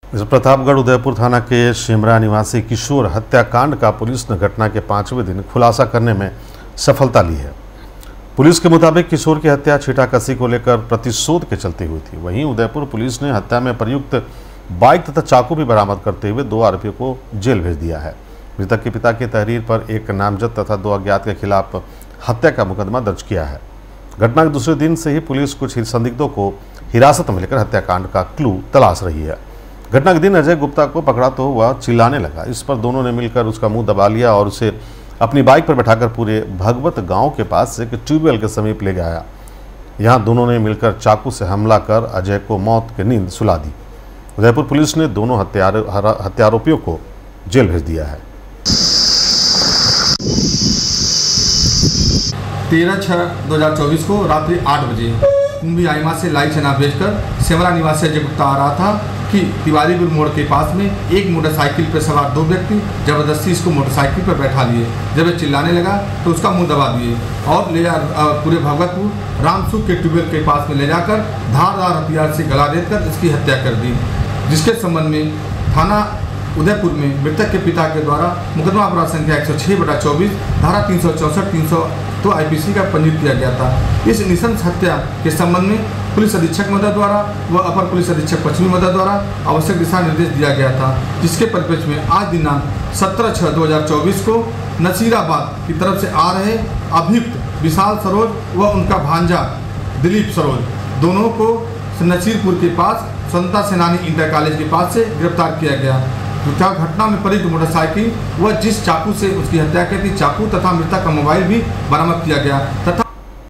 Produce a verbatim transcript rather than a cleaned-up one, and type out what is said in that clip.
प्रतापगढ़ उदयपुर थाना के शिमरा निवासी किशोर हत्याकांड का पुलिस ने घटना के पांचवें दिन खुलासा करने में सफलता ली है। पुलिस के मुताबिक किशोर की हत्या छीटाकसी को लेकर प्रतिशोध के चलते हुई थी। वहीं उदयपुर पुलिस ने हत्या में प्रयुक्त बाइक तथा चाकू भी बरामद करते हुए दो आरोपियों को जेल भेज दिया है। मृतक के पिता की तहरीर पर एक नामजद तथा दो अज्ञात के खिलाफ हत्या का मुकदमा दर्ज किया है। घटना के दूसरे दिन से ही पुलिस कुछ संदिग्धों को हिरासत में लेकर हत्याकांड का क्लू तलाश रही है। घटना के दिन अजय गुप्ता को पकड़ा तो वह चिल्लाने लगा। इस पर दोनों ने मिलकर उसका मुंह दबा लिया और उसे अपनी बाइक पर बैठाकर पूरे भगवत गांव के पास से एक ट्यूबवेल के समीप ले गया। यहां दोनों ने मिलकर चाकू से हमला कर अजय को मौत की नींद सुला दी। उदयपुर पुलिस ने दोनों हत्यार हत्यारोपियों को जेल भेज दिया है। तेरह छः दो हज़ार चौबीस को रात्रि आठ बजे कुंभी आइमा से लाई चना बेचकर शिमरा निवासी अजय गुप्ता आ रहा था कि तिवारीपुर मोड़ के पास में एक मोटरसाइकिल पर सवार दो व्यक्ति जबरदस्ती इसको मोटरसाइकिल पर बैठा लिए। जब ये चिल्लाने लगा तो उसका मुंह दबा दिए और ले जा पूरे भगवतपुर रामसुख के ट्यूबवेल के पास में ले जाकर धारदार हथियार से गला देकर इसकी हत्या कर दी, जिसके संबंध में थाना उदयपुर में मृतक के पिता के द्वारा मुकदमा अपराध संख्या एक सौ छः बटा चौबीस धारा तीन सौ चौंसठ तीन सौ तो आईपीसी का पंजीकृत किया गया था। इस नृशंस हत्या के संबंध में पुलिस अधीक्षक महोदय द्वारा व अपर पुलिस अधीक्षक पश्चिमी महोदय द्वारा आवश्यक दिशा निर्देश दिया गया था, जिसके परिप्रेक्ष्य में आज दिनांक सत्रह छः दो हज़ार चौबीस को नसीराबाद की तरफ से आ रहे अभियुक्त विशाल सरोज व उनका भांजा दिलीप सरोज दोनों को नसीरपुर के पास स्वतंत्रता सेनानी इंटर कॉलेज के पास से गिरफ्तार किया गया। घटना में प्रयुक्त मोटरसाइकिल व जिस चाकू से उसकी हत्या की थी चाकू तथा मृतक का मोबाइल भी बरामद किया गया तथा